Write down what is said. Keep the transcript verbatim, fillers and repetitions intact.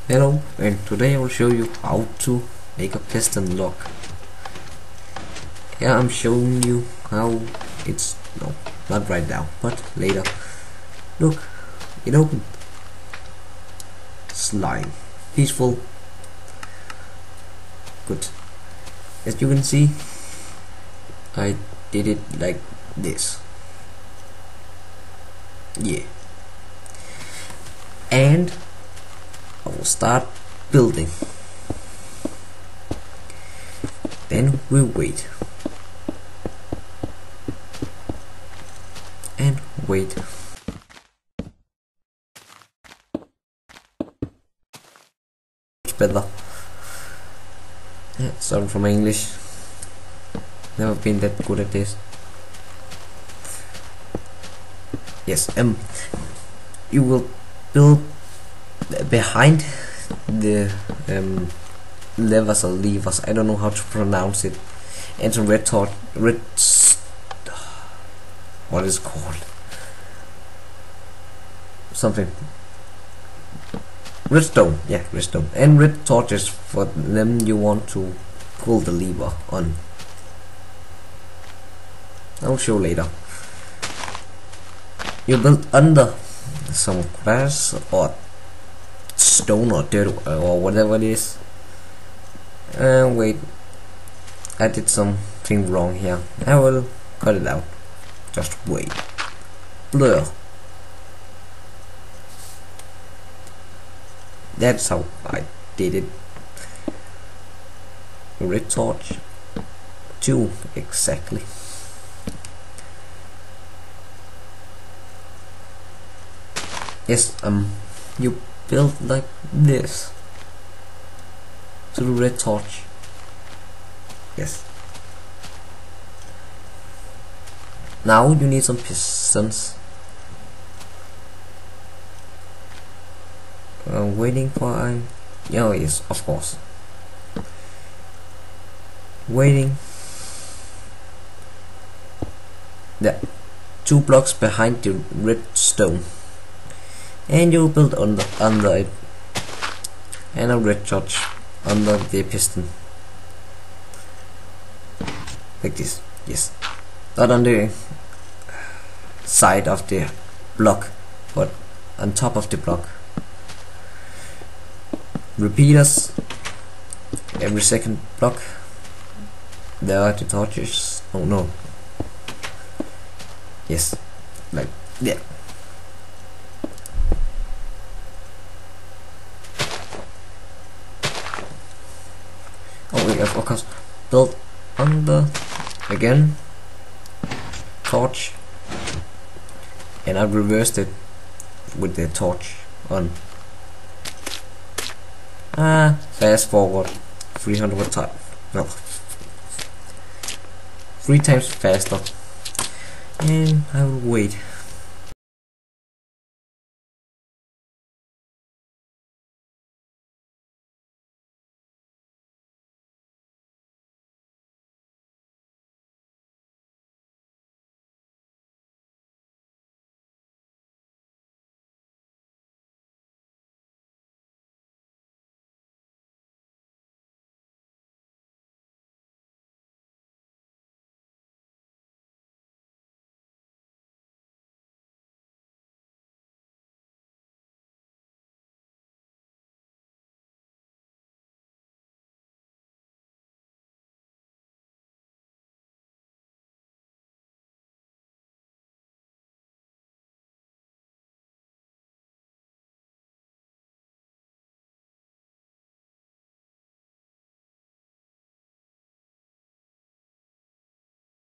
Hello, and today I will show you how to make a piston lock. Here I'm showing you how it's, no, not right now, but later. Look, it opened. Slime. Peaceful. Good. As you can see, I did it like this. Yeah. And I will start building. Then we wait. And wait. Much better. Yeah, sorry for my English. Never been that good at this. Yes, um, you will build behind the um, levers or levers. I don't know how to pronounce it. And some red torch, red. What is it called? Something. Redstone, yeah, redstone, and red torches. For them, you want to pull the lever on. I'll show later. You build under some grass or stone or dirt or whatever it is. And uh, wait, I did something wrong here. I will cut it out. Just wait. Blur. That's how I did it. Red torch. Two exactly. Yes, um, you build like this to the red torch. Yes. Now you need some pistons. I'm waiting for I'm. Oh yes, of course. Waiting. There, two blocks behind the redstone. And you build under under it, and a red torch under the piston, like this. Yes, not on the side of the block, but on top of the block. Repeaters every second block. There are the torches. Oh no. Yes, like yeah. Oh wait, of course, build under again, torch, and I reversed it with the torch on. Ah, fast forward, three hundred times, no, three times faster, and I will wait.